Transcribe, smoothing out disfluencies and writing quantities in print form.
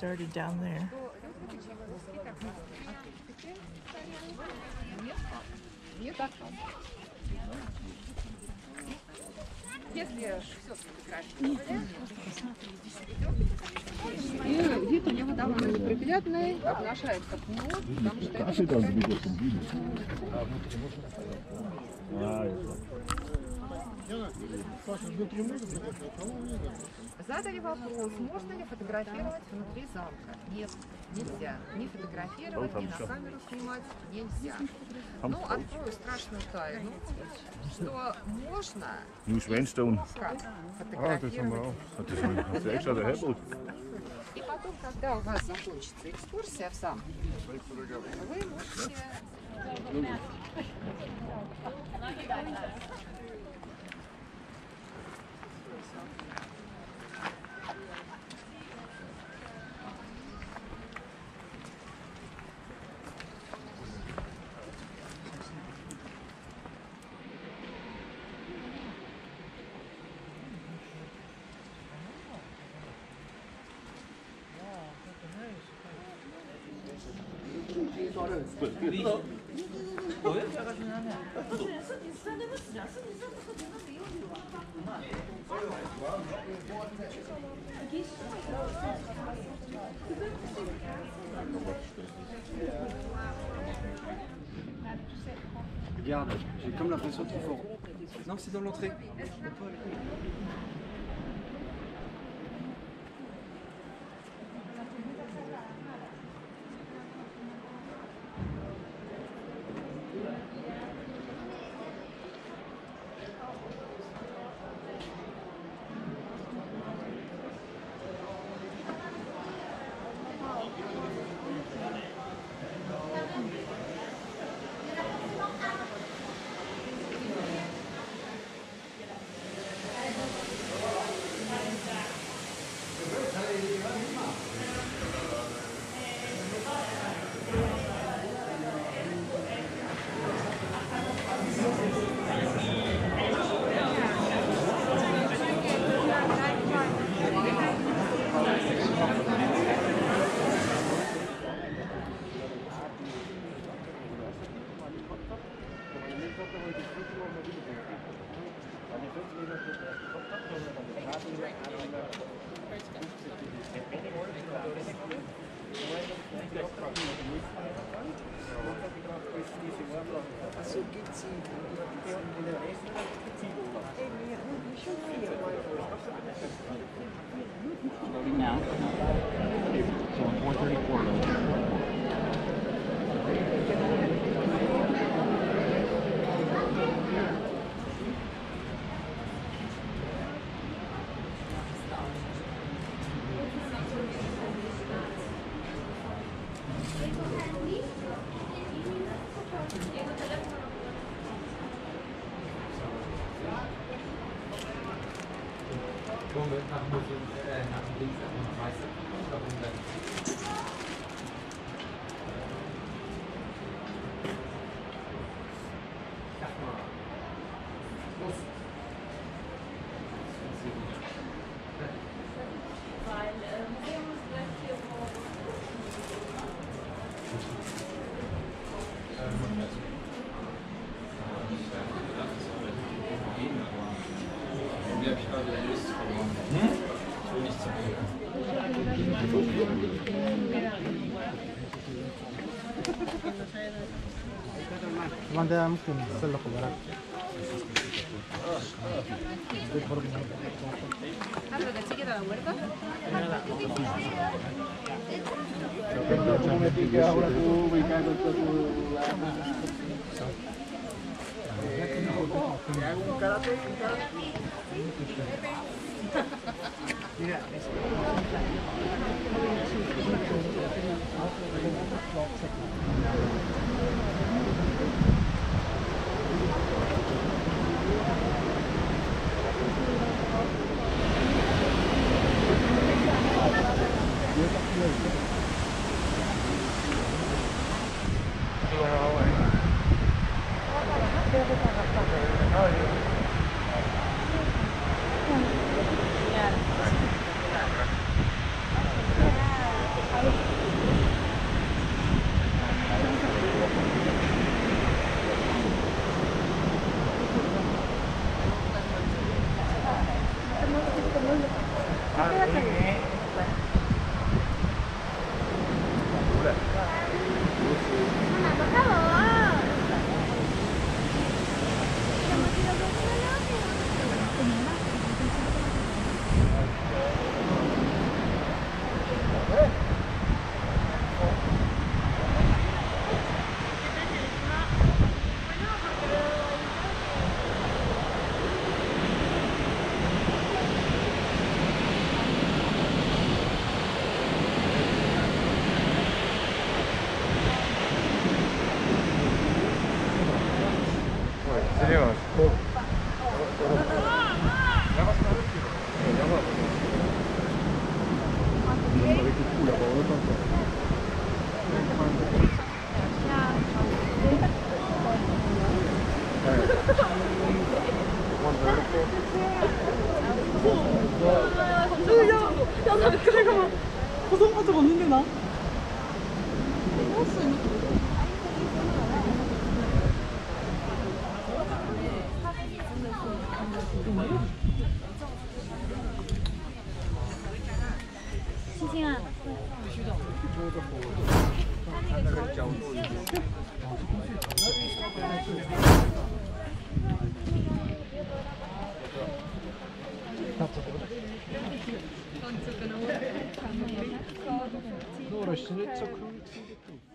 started down there. И вид у него довольно неприглядный, обнажается хвост, потому Задали вопрос, можно ли фотографировать внутри замка? Нет, нельзя. Не фотографировать, ни на камеру снимать нельзя. Ну, открою страшную тайну, что можно Neuschwanstein. фотографировать. И потом, когда у вас закончится экскурсия в замке, вы можете... Regarde, j'ai comme l'impression qu'il faut... Non, c'est dans l'entrée. Now, so on 434. Manda mungkin selalu ke barat. One vertical. 야, 잠깐만. 고성가족 없는데 나? 싱싱아. Några känner så coolt.